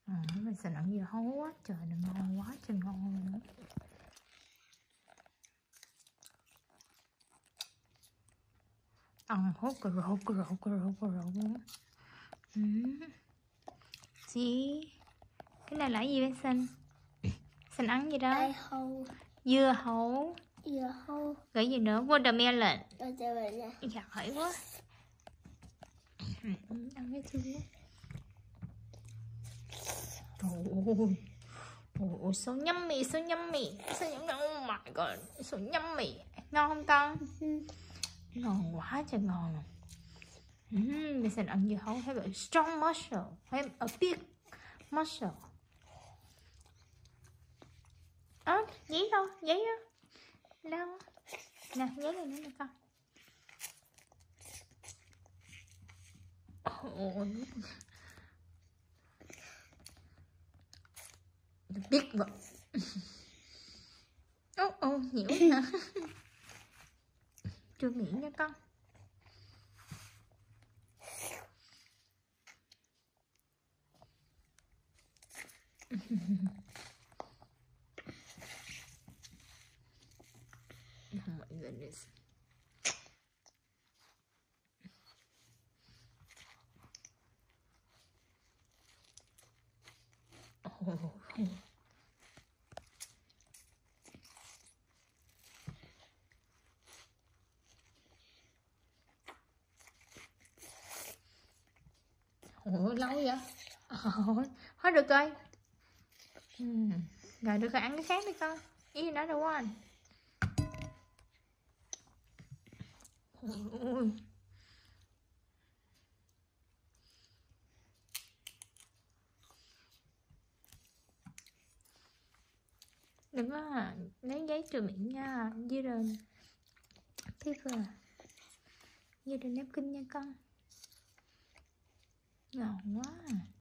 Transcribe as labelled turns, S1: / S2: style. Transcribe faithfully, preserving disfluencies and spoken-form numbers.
S1: À, mình sẽ ăn dưa hấu quá trời, nó ngon quá trời ngon luôn. Ăn hốt cà rốt cà rốt cà rốt cà rốt. Chị, cái này là cái gì vậy Sinh? Sinh ăn gì đó?
S2: hầu.
S1: Dưa hấu.
S2: Dưa hấu.
S1: Cái gì nữa? Watermelon.
S2: Watermelon.
S1: Giỏi quá. Ăn cái thứ. Ôi, ôi, so yummy, so yummy, so yummy, oh my god, so yummy. Ngon không con? Ngon quá trời ngon. Uhm, mình sẽ ăn dưa hấu. Have a strong muscle, have a big muscle. Ơ, à, giấy đâu, giấy đâu? Đâu? Nè, giấy này nữa nè con. Ôi, biết vậy. Ô ô, nhiễu hả? Chưa nghĩ nha con. Oh my goodness. Oh. Ủa lâu vậy? Ồ, hết được rồi. Ừ. Rồi được rồi, ăn cái khác đi con. Ý nó đâu anh. Ôi. Đừng có lấy giấy trừ miệng nha. Với rồi paper. Với rồi napkin nha con. Ngon quá.